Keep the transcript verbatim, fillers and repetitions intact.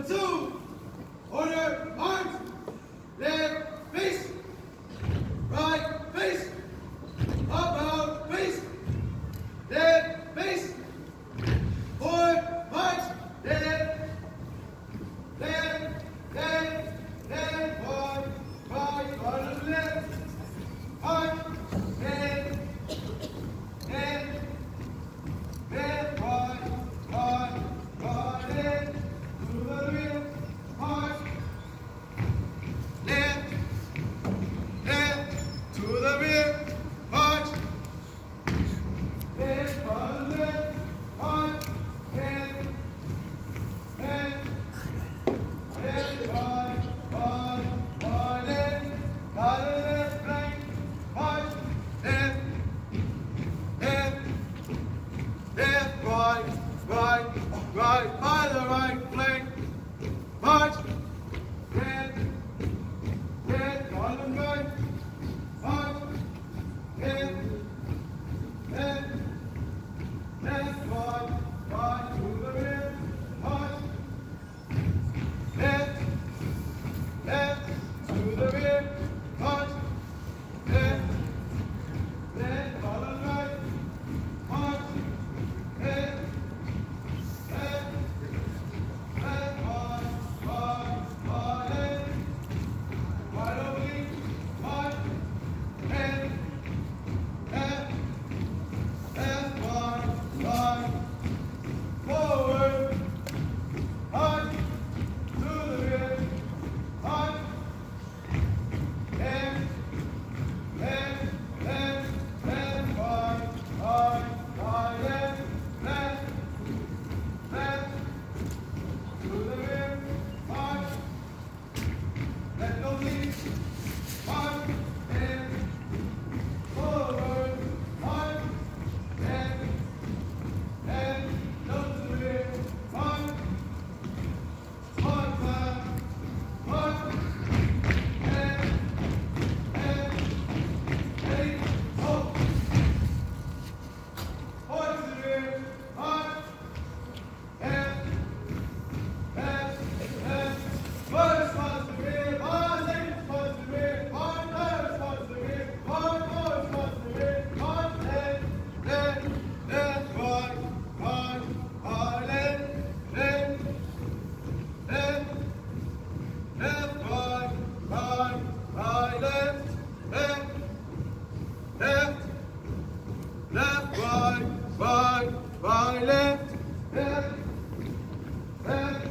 Platoon, order, march. Left, face. Right, face. About, face. Left, face. Forward, march. Left, left, left, left, one, right, one, left. March, left, left, left, one, one, one, left. To the rear, march. Left, left, to the rear, march. Left, one, left, march. Left, left, left, one, one, one, left. By the left flank, march. Left, left, left, right, right, right. By the right flank, march. Left, left, on the right, march. Left, left, left, right, right, to the rear, march. Left, left, to the rear, march. Left, left, on the right, march. Left, left, left, right, right, right, left. Right oblique, march. Left, left, left, right, right. Forward, march. To the rear, march. Left, left, left, left, right, right, right, left, left, left. To the rear, march. Left oblique, march. Left, forward, march. Left, left, down to the rear, march. March back, march. Left, left, ready, halt. Forward to the rear, march. Left, left, left. First march to the rear, march. Second march to the rear, march. Third march to the rear, march. Fourth march to the rear, march. Left, left, left, right, right, right, left, left, left, left, right, right, right, left, left, left, left, right, right, right, left, left, left.